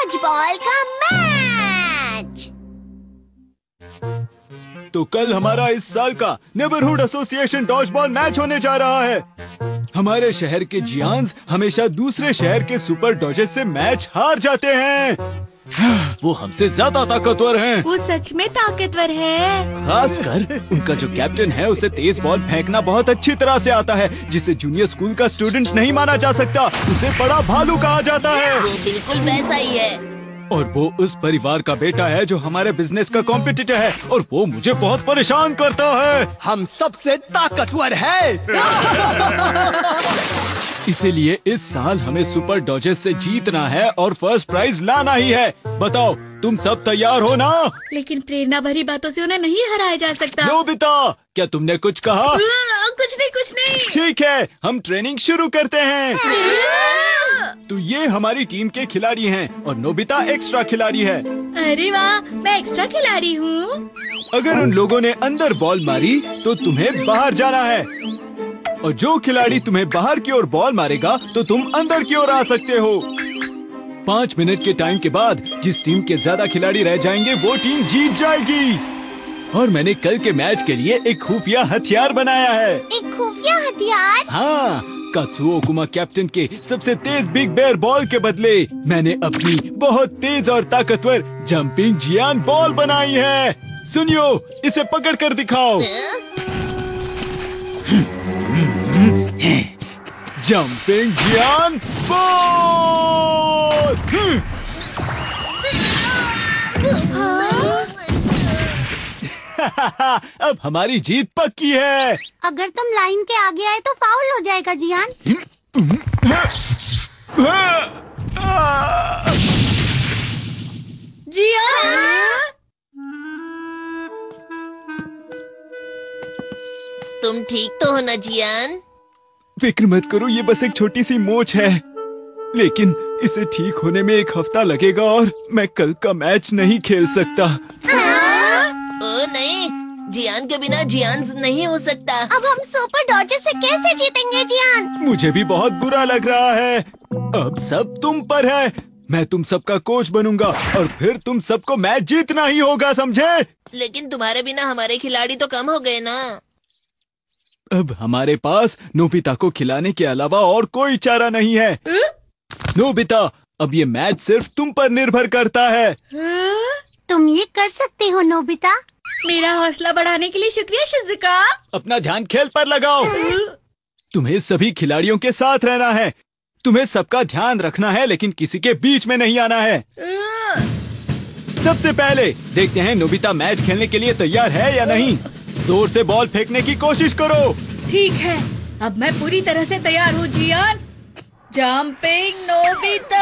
Dodge ball का match. तो कल हमारा इस साल का neighbourhood association dodge ball match होने जा रहा है। हमारे शहर के जियान्स हमेशा दूसरे शहर के सुपर डॉजेस से मैच हार जाते हैं। वो हमसे ज्यादा ताकतवर हैं। वो सच में ताकतवर है। खासकर उनका जो कैप्टन है उसे तेज बॉल फेंकना बहुत अच्छी तरह से आता है, जिसे जूनियर स्कूल का स्टूडेंट नहीं माना जा सकता। उसे बड़ा भालू कहा जाता है। वो बिल्कुल वैसा ही है। और वो उस परिवार का बेटा है जो हमारे बिजनेस का कॉम्पिटिटर है, और वो मुझे बहुत परेशान करता है। हम सबसे ताकतवर है। इसीलिए इस साल हमें सुपर डॉजेस से जीतना है और फर्स्ट प्राइज लाना ही है। बताओ, तुम सब तैयार हो ना? लेकिन प्रेरणा भरी बातों से उन्हें नहीं हराया जा सकता। नोबिता, क्या तुमने कुछ कहा? कुछ नहीं। ठीक है, हम ट्रेनिंग शुरू करते हैं। तो ये हमारी टीम के खिलाड़ी हैं और नोबिता एक्स्ट्रा खिलाड़ी है। अरे वाह, मैं एक्स्ट्रा खिलाड़ी हूँ। अगर उन लोगों ने अंदर बॉल मारी तो तुम्हें बाहर जाना है, और जो खिलाड़ी तुम्हें बाहर की ओर बॉल मारेगा तो तुम अंदर की ओर आ सकते हो। 5 मिनट के टाइम के बाद जिस टीम के ज्यादा खिलाड़ी रह जाएंगे वो टीम जीत जाएगी। और मैंने कल के मैच के लिए एक खुफिया हथियार बनाया है। एक खुफिया हथियार? हाँ, कात्सुओ ओकुमा कैप्टन के सबसे तेज बिग बेयर बॉल के बदले मैंने अपनी बहुत तेज और ताकतवर जंपिंग जियान बॉल बनाई है। सुनियो, इसे पकड़ कर दिखाओ। Jumping Gian ball. अब हमारी जीत पक्की है। अगर तुम लाइन के आगे आए तो फाउल हो जाएगा जियान। जियान, तुम ठीक तो हो ना जियान? फिक्र मत करो, ये बस एक छोटी सी मोच है, लेकिन इसे ठीक होने में 1 हफ्ता लगेगा और मैं कल का मैच नहीं खेल सकता। ओ नहीं, जियान के बिना जियान नहीं हो सकता। अब हम सुपर डॉजर्स से कैसे जीतेंगे जियान? मुझे भी बहुत बुरा लग रहा है। अब सब तुम पर है। मैं तुम सबका कोच बनूंगा और फिर तुम सबको मैच जीतना ही होगा, समझे? लेकिन तुम्हारे बिना हमारे खिलाड़ी तो कम हो गए ना। अब हमारे पास नोबिता को खिलाने के अलावा और कोई चारा नहीं है। नोबिता, अब ये मैच सिर्फ तुम पर निर्भर करता है। तुम ये कर सकते हो नोबिता। मेरा हौसला बढ़ाने के लिए शुक्रिया शिज़ुका। अपना ध्यान खेल पर लगाओ। तुम्हें सभी खिलाड़ियों के साथ रहना है। तुम्हें सबका ध्यान रखना है, लेकिन किसी के बीच में नहीं आना है। सबसे पहले देखते हैं नोबिता मैच खेलने के लिए तैयार है या नहीं। जोर से बॉल फेंकने की कोशिश करो। ठीक है, अब मैं पूरी तरह से तैयार हूँ जियान। Jumping Nobita.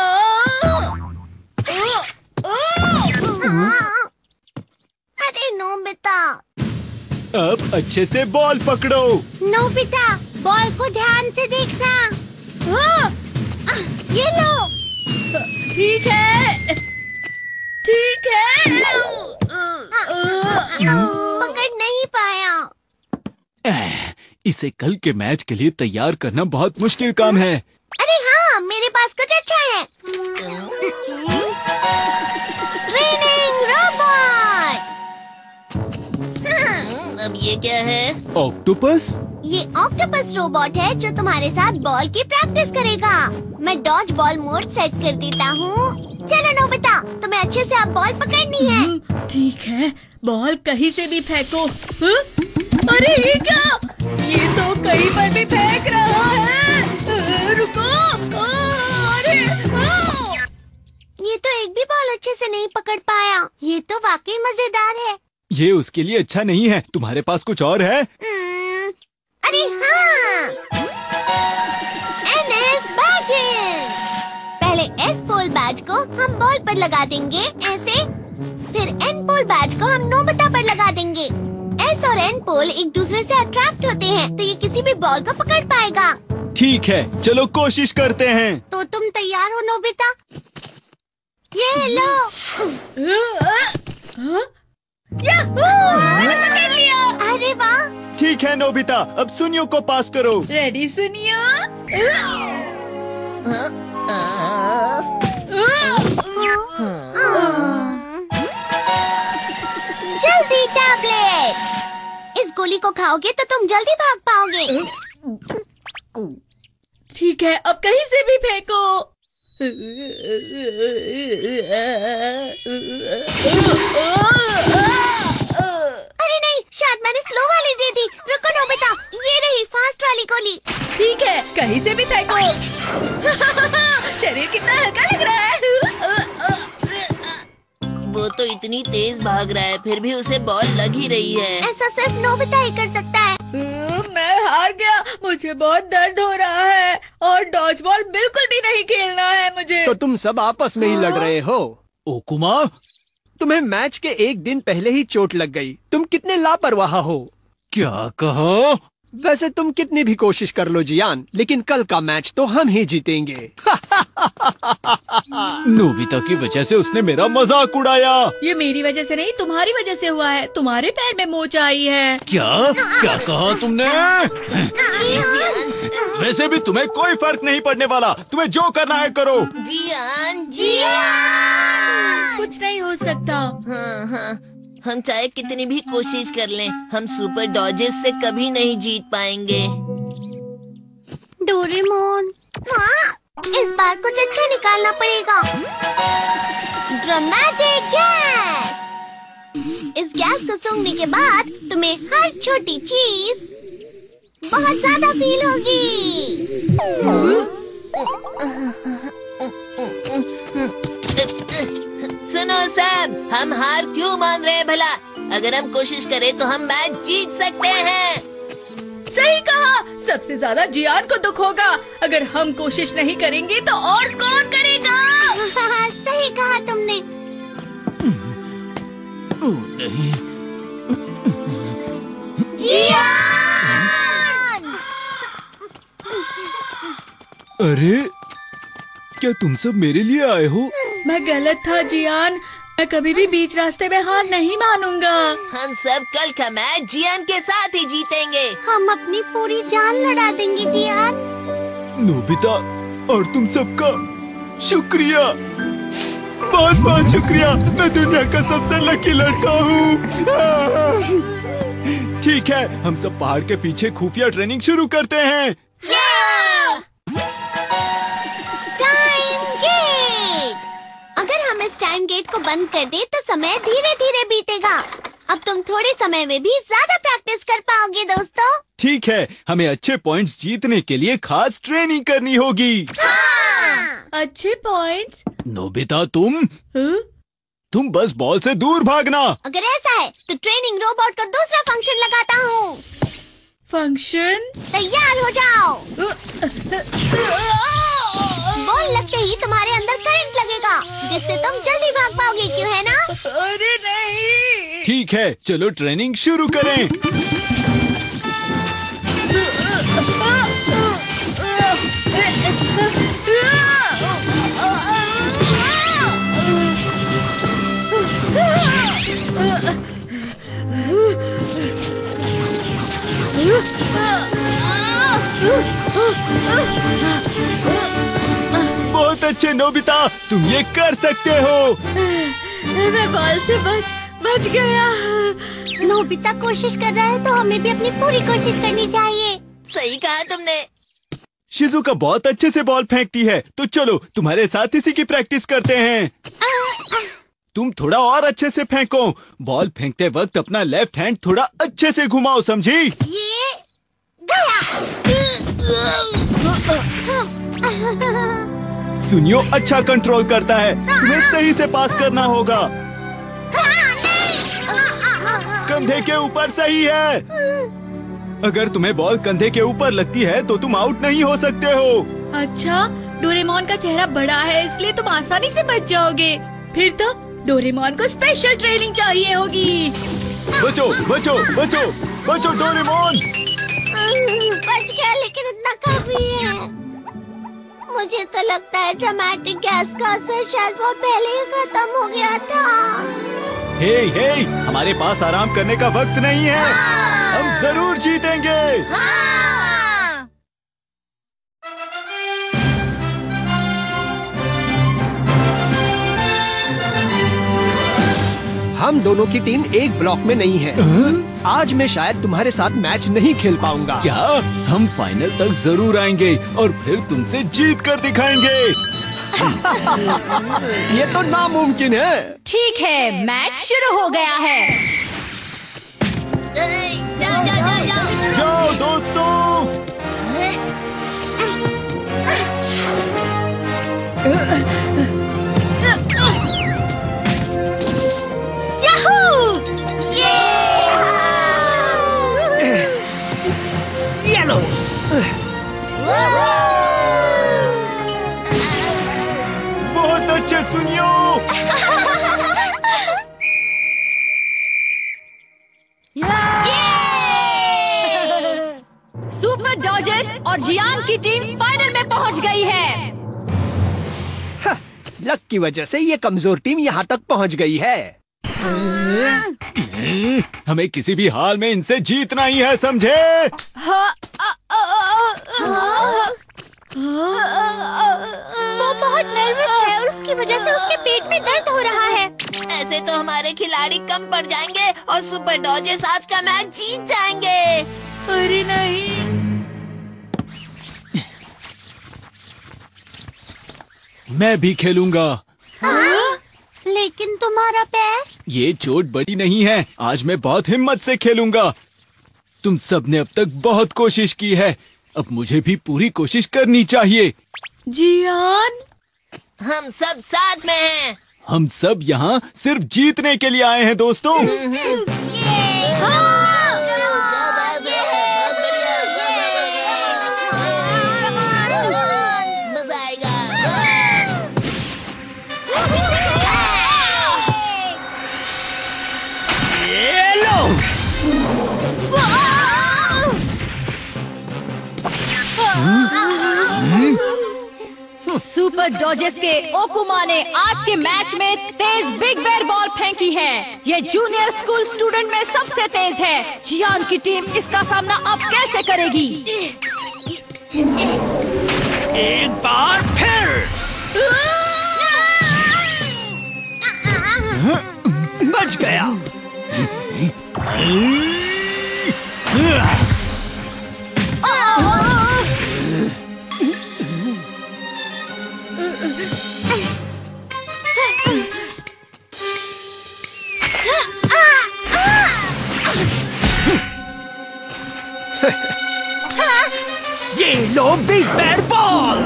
अरे नोबिता। अब अच्छे से बॉल पकड़ो। नोबिता, बॉल को ध्यान से देखना। ये लो। ठीक है। पकड़ नहीं पाया। इसे कल के मैच के लिए तैयार करना बहुत मुश्किल काम है। अरे हाँ, मेरे पास कुछ अच्छा है। Training robot. अब ये क्या है? ऑक्टोपस? ये ऑक्टोपस रोबोट है जो तुम्हारे साथ बॉल की प्रैक्टिस करेगा। मैं डॉज बॉल मोड सेट कर देता हूँ। चलो नोबिता, तुम्हें अच्छे से अब बॉल पकड़नी है। ठीक है, बॉल कहीं से भी फेंको। अरे ये क्या? ये तो कहीं पर भी फेंक रहा है। रुको। अरे ये तो एक भी बॉल अच्छे से नहीं पकड़ पाया। ये तो वाकई मजेदार है। ये उसके लिए अच्छा नहीं है। तुम्हारे पास कुछ और है? अरे हाँ, NS बैजेस। पहले S पोल बैज को हम बॉल पर लगा देंगे, ऐसे। फिर N पोल बैज को हम नोबिता पर लगा देंगे। S और N पोल एक दूसरे से अट्रैक्ट होते हैं, तो ये किसी भी बॉल को पकड़ पाएगा। ठीक है, चलो कोशिश करते हैं। तो तुम तैयार हो नोबिता? ये लो। मैंने पकड़ लिया। अरे वाह। ठीक है नोबिता, अब सुनियो को पास करो। रेडी सुनियो? जल्दी टैबलेट, इस गोली को खाओगे तो तुम जल्दी भाग पाओगे। ठीक है, अब कहीं से भी फेंको। अरे नहीं, शायद मैंने स्लो वाली दे दी। रुको नोबिता, ये रही फास्ट वाली गोली। ठीक है, कहीं से भी फेंको। शरीर कितना हल्का लग रहा है। वो तो इतनी तेज भाग रहा है, फिर भी उसे बॉल लग ही रही है। ऐसा सिर्फ नोबिता ही कर सकता है। मैं हार गया, मुझे बहुत दर्द हो रहा है और डॉज बॉल बिल्कुल भी नहीं खेलना है मुझे। तो तुम सब आपस में ही लड़ रहे हो। ओकुमा, तुम्हें मैच के एक दिन पहले ही चोट लग गई। तुम कितने लापरवाह हो। क्या कहा? वैसे तुम कितनी भी कोशिश कर लो जियान, लेकिन कल का मैच तो हम ही जीतेंगे। नोबिता की वजह से उसने मेरा मजाक उड़ाया। ये मेरी वजह से नहीं, तुम्हारी वजह से हुआ है। तुम्हारे पैर में मोच आई है। क्या क्या कहा तुमने? वैसे भी तुम्हें कोई फर्क नहीं पड़ने वाला। तुम्हें जो करना है करो। जियान, कुछ नहीं हो सकता। हाँ, हम चाहे कितनी भी कोशिश कर लें, हम सुपर डॉजेस से कभी नहीं जीत पाएंगे। डोरेमोन, इस बार कुछ अच्छा निकालना पड़ेगा। Dramatic gas. इस गैस को सूंघने के बाद तुम्हें हर छोटी चीज बहुत ज्यादा फील होगी। सुनो सब, हम हार क्यों मान रहे हैं भला? अगर हम कोशिश करें तो हम मैच जीत सकते हैं। सही कहा, सबसे ज्यादा जियान को दुख होगा। अगर हम कोशिश नहीं करेंगे तो और कौन करेगा? सही कहा तुमने। नहीं, जियान! अरे क्या तुम सब मेरे लिए आए हो? मैं गलत था जियान, मैं कभी भी बीच रास्ते में हार नहीं मानूंगा। हम सब कल का मैच जियान के साथ ही जीतेंगे। हम अपनी पूरी जान लड़ा देंगे जियान। नोबिता और तुम सबका शुक्रिया, बहुत बहुत शुक्रिया। मैं दुनिया का सबसे लकी लड़का हूँ। ठीक है, हम सब पहाड़ के पीछे खुफिया ट्रेनिंग शुरू करते हैं। Time gate. अगर हम इस टाइम गेट को बंद कर दें तो समय धीरे धीरे बीतेगा। अब तुम थोड़े समय में भी ज्यादा प्रैक्टिस कर पाओगे दोस्तों। ठीक है, हमें अच्छे पॉइंट्स जीतने के लिए खास ट्रेनिंग करनी होगी। अच्छे पॉइंट्स? नोबिता तुम बस बॉल से दूर भागना। अगर ऐसा है तो ट्रेनिंग रोबोट को दूसरा फंक्शन लगाता हूँ। फंक्शन? तैयार हो जाओ। बॉल लगते ही तुम्हारे अंदर करंट लगेगा, जिससे तुम जल्दी भाग पाओगे, क्यों है ना? अरे नहीं। ठीक है, चलो ट्रेनिंग शुरू करें। बहुत अच्छे नोबिता, तुम ये कर सकते हो। मैं बॉल से बच गया। नोबिता कोशिश कर रहा है तो हमें भी अपनी पूरी कोशिश करनी चाहिए। सही कहा तुमने। शिजुका बहुत अच्छे से बॉल फेंकती है, तो चलो तुम्हारे साथ इसी की प्रैक्टिस करते हैं। तुम थोड़ा और अच्छे से फेंको। बॉल फेंकते वक्त अपना लेफ्ट हैंड थोड़ा अच्छे से घुमाओ, समझी? ये गया। सुनियो अच्छा कंट्रोल करता है, तुम्हें सही से पास करना होगा। कंधे के ऊपर सही है। अगर तुम्हें बॉल कंधे के ऊपर लगती है तो तुम आउट नहीं हो सकते हो। अच्छा, डोरेमोन का चेहरा बड़ा है इसलिए तुम आसानी से बच जाओगे। फिर तो डोरेमोन को स्पेशल ट्रेनिंग चाहिए होगी। बचो बचो बचो बचो डोरेमोन। बच गया, लेकिन इतना काफी है। मुझे तो लगता है ड्रामेटिक गैस का असर शायद बहुत पहले ही खत्म हो गया था। हे हे, हमारे पास आराम करने का वक्त नहीं है। हम जरूर जीतेंगे। दोनों की टीम एक ब्लॉक में नहीं है। आज मैं शायद तुम्हारे साथ मैच नहीं खेल पाऊंगा। क्या? हम फाइनल तक जरूर आएंगे और फिर तुमसे जीत कर दिखाएंगे। ये तो नामुमकिन है। ठीक है, मैच शुरू हो गया है। जाओ जाओ जाओ जाओ। जाओ दोस्तों। येलो। बहुत अच्छे सुनियो। सुपर डॉजर्स और जियान की टीम फाइनल में पहुंच गई है। लक की वजह से ये कमजोर टीम यहाँ तक पहुँच गई है। हमें किसी भी हाल में इनसे जीतना ही है, समझे? वो बहुत नर्वस है और उसकी वजह से उसके पेट में दर्द हो रहा है। ऐसे तो हमारे खिलाड़ी कम पड़ जाएंगे और सुपर डॉजर्स आज का मैच जीत जाएंगे। अरे नहीं। मैं भी खेलूंगा। लेकिन तुम्हारा पैर? ये चोट बड़ी नहीं है। आज मैं बहुत हिम्मत से खेलूंगा। तुम सबने अब तक बहुत कोशिश की है, अब मुझे भी पूरी कोशिश करनी चाहिए। जियान, हम सब साथ में हैं। हम सब यहाँ सिर्फ जीतने के लिए आए हैं दोस्तों। मजा आएगा। सुपर डॉजर्स के ओकुमा ने आज के मैच में तेज बिग बेर बॉल फेंकी है। ये जूनियर स्कूल स्टूडेंट में सबसे तेज है। जियान की टीम इसका सामना अब कैसे करेगी? एक बार फिर। बच गया। ये लो big bear ball.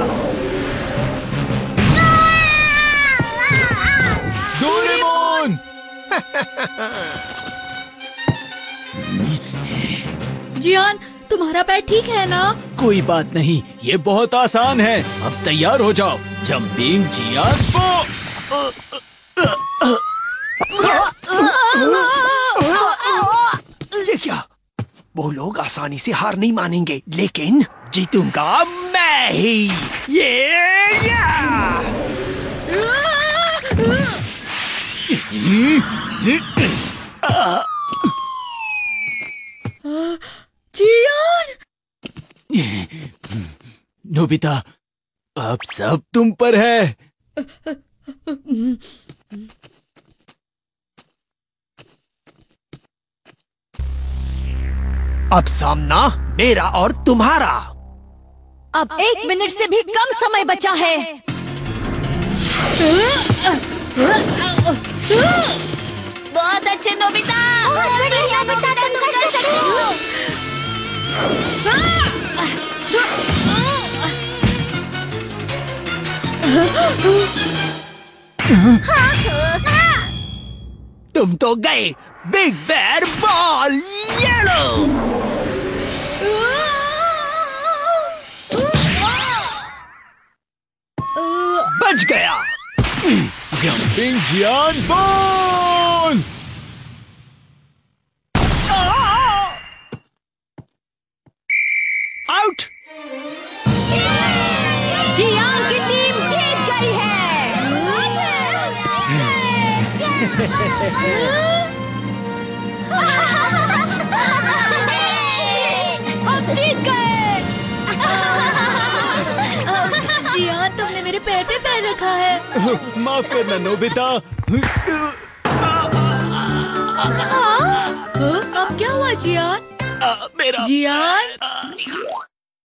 Doraemon! Gian, तुम्हारा पैर ठीक है ना? कोई बात नहीं, ये बहुत आसान है। अब तैयार हो जाओ। जंपिंग जियान ये क्या? वो लोग आसानी से हार नहीं मानेंगे, लेकिन जीतूंगा मैं ही। जियान! नोबिता, अब सब तुम पर है। अब सामना मेरा और तुम्हारा। अब 1 मिनट से भी कम समय बचा है। बहुत अच्छे नोबिता। बहुत बढ़िया, बेटा, तुम कर सकते हो। तुम तो गए। Big bear ball yellow. बच गया। Jumping Gian ball. Out. Gian की टीम जीत गई है। अब जीत गए। जियान, तुमने मेरे पैर पे पैर रखा है। माफ करना नोबिता। अब क्या हुआ जियान? मेरा जियान